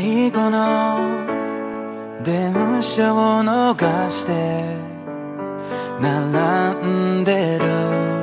最後の電車を逃して並んでる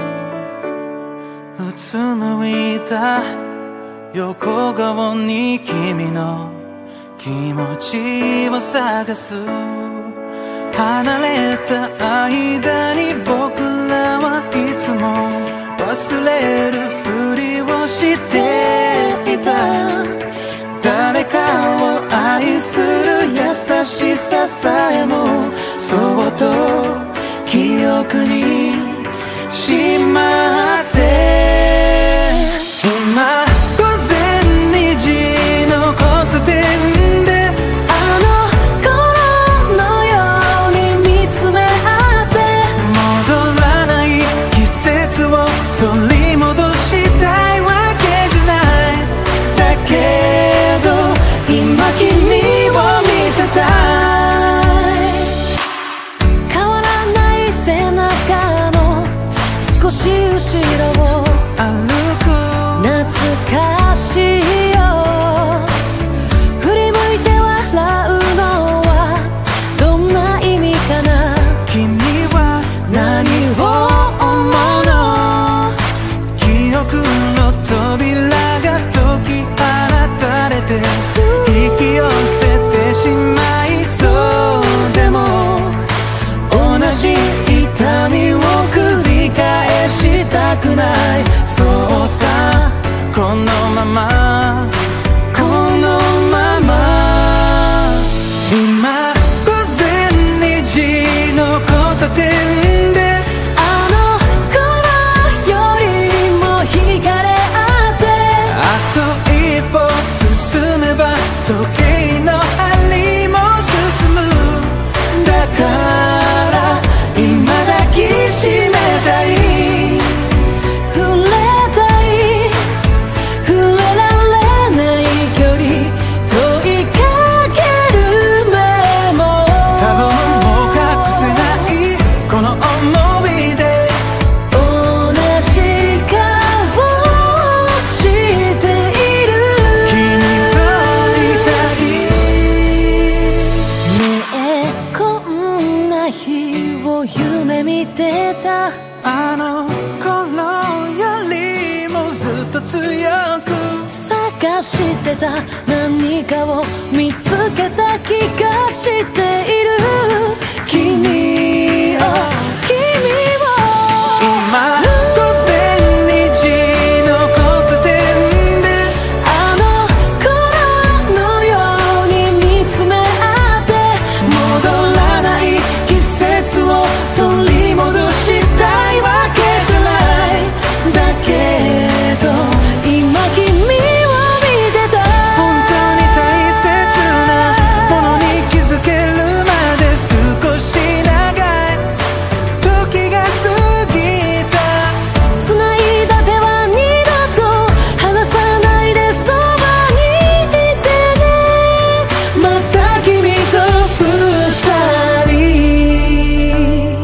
うつむいた横顔に君の気持ちを探す離れた間に僕らはいつも忘れるふりをしていた誰かを愛する優しささえもそっと記憶にしまって今午前2時の交差点であの頃のように見つめ合って戻らない季節を取り戻したいわけじゃないだけど今君を見てたい変わらない背中の少し後ろを歩く懐かしいよ振り向いて笑うのはどんな意味かな君は何を思うの記憶の扉が解き放たれて引き寄せてしまいそうでも同じ痛みを繰り返したくないそうさこのままこのまま今午前2時の交差点であの頃よりも惹かれ合ってあと一歩進めば時計の針も進むだから今抱きしめたい触れたい触れられない距離問いかける目も多分もう隠せないこの想いで同じ顔している君といたいねえこんな日を夢見てたあの頃よりもずっと強く探してた何かを見つけた気がしている君を今午前2時の交差点であの頃のように見つめ合って戻らない季節を取り戻したいわけじゃないだけど今君を見てた本当に大切なものに気づけるまで少し長い時が過ぎた繋いだ手は二度と離さないでそばにいてねまた君と二人